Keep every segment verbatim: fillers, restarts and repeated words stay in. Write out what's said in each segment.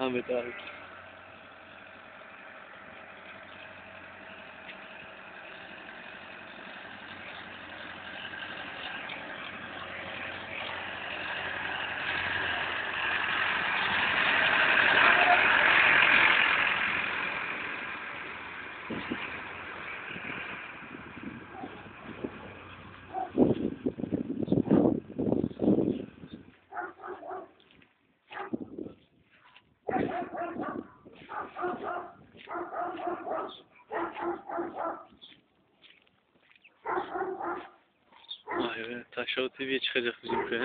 Ahmet abi. Vay be, Taşova T V'ye çıkacak bizim köye.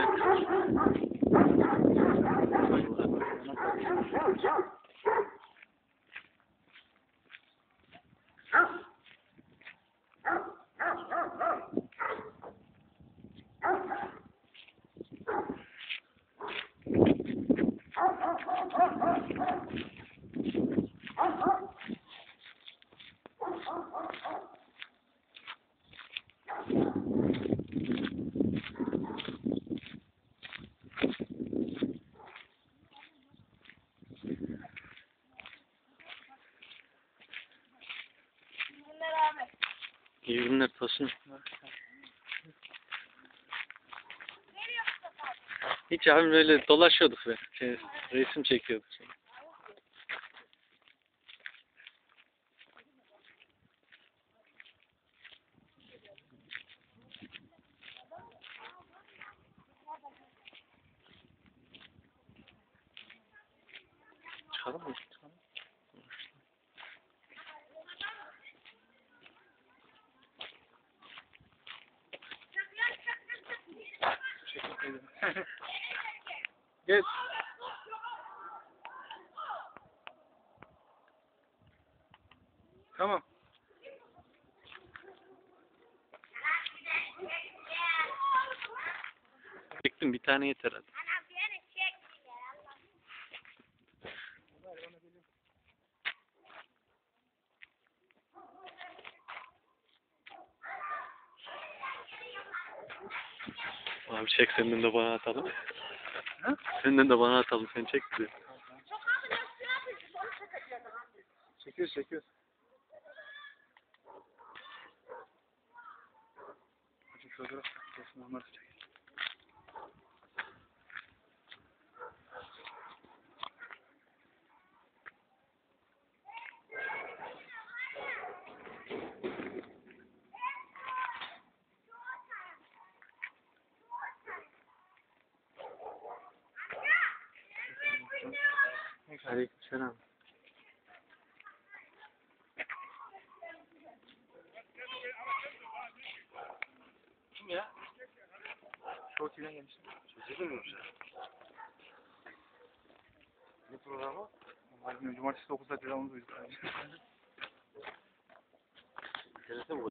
İyi günler Tosun. Hiç abim öyle dolaşıyorduk ve şey, resim çekiyorduk. Çıkalım mı? Çıkalım. Geç. Tamam. Çektim, bir tane yeter hadi. Abi çek, senden de bana atalım. Ha? Senden de bana atalım, sen çek bizi. Çekiyoruz çekiyoruz. Hadi fotoğraf çekeceğiz, normal çekelim. Aleykümselam. Kim ya? Show T V'den gelmişsin. Sözü mü yoksa? Ne programı? Malum cumartesi dokuzda devamlı duyduk. Gelirse mi bu?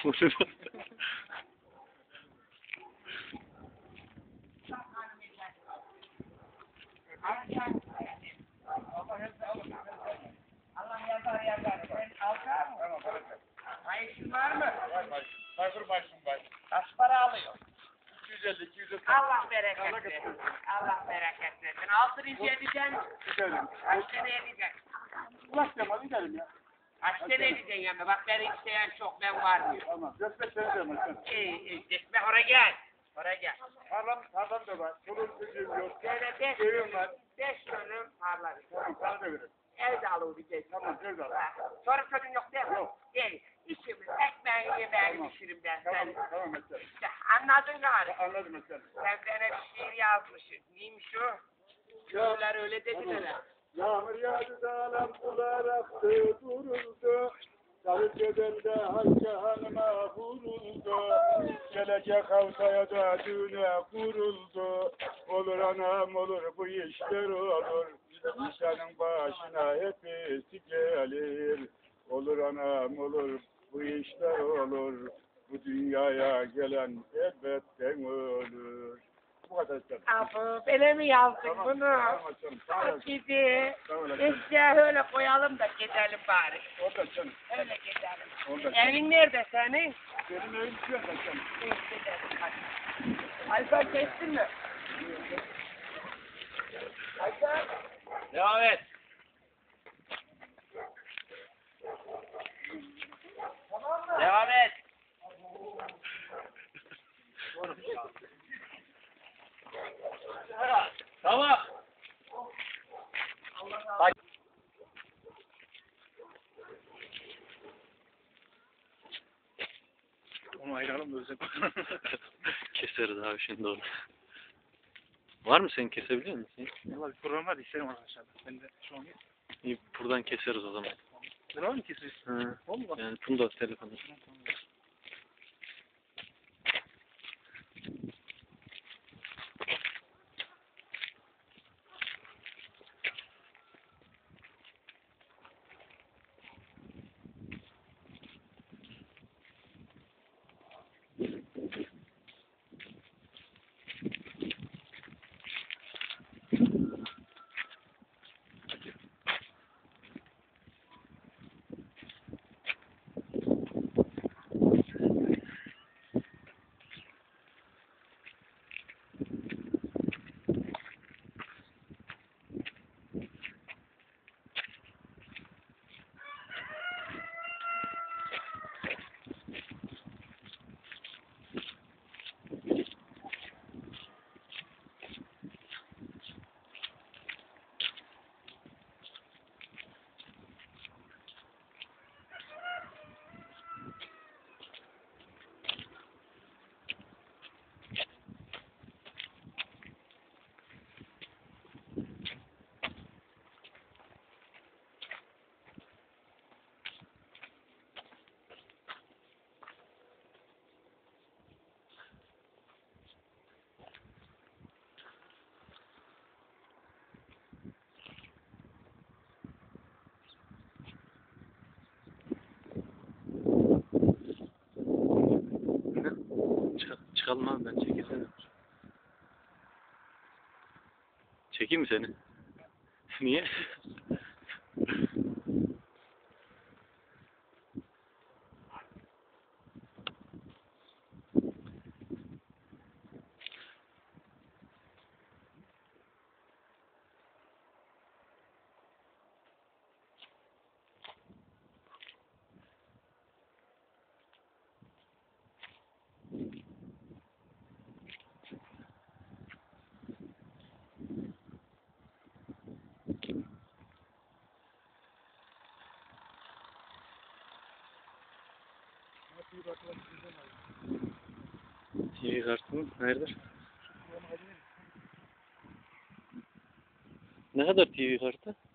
Allah yazar yazar. Ben alacağım mı? Maaşın var mı? Var var. Sayfır başım var. Kaç para alıyor? iki yüz elli iki yüz elli. Allah bereket versin. Allah bereket versin. Altı rica edeceksin. Gidelim. Kaç sene edeceksin? Ulaşacağım gidelim ya. Kaç sene edeceksin yani? Bak beni isteyen çok, ben var diyor. Tamam. Destek vereceğim sen. İyi iyi. Gitme oraya gel. Oraya gel. Tarlam, tarlam da var. Çoluk çocuğum yok. Şöyle beş Evim var. Beş dönüm tarla. Tamam sana da veririm. Ev de alabileceksin. Tamam söz al. Sonra çocuğun yok değil mi? Yok. İyi. İşimiz, ekmeğini, yemeğini Tamam. pişiririm ben. Tamam Sen, tamam Mesele. işte, anladın galiba. Anladım Mesele. Sen bana bir şiir yazmışsın. Neymiş o? Köylüler öyle dediler ha. Yağmur yağdı da lampular aktı duruldu. Sarıköy'de Hacı Hanım'a vuruldu. Gelecek haftaya da düğüne kuruldu. Olur anam olur bu işler olur. İnsanın başına hepsi gelir. Olur anam olur bu işler olur. Bu dünyaya gelen elbette ölür. Bu kadar canım. Abu, böyle mi yazdın Tamam, bunu? tamam canım. Sağ Çok olasın. gidi. Sağ olasın. İşte öyle koyalım da gidelim bari. Orada canım. Öyle gidelim. Orada canım. Evin nerede senin? Benim evim şurada canım. İyi, gidelim hadi. Alper kestin mi? Alper. Devam et. Devam et. Tamam. Onu ayıralım da özel. Keseriz abi şimdi onu. Var mı senin kesebiliyor musun? Valla bir program var isterim arkadaşlar. Ben de şu an İyi buradan keseriz o zaman. program mı keseriz? Hı. Valla. Yani bunu da telefonu. Çık- Çıkalım abi ben çekilsene. Çekeyim mi seni? Niye? T V kartın nerede? Ne kadar T V kartı?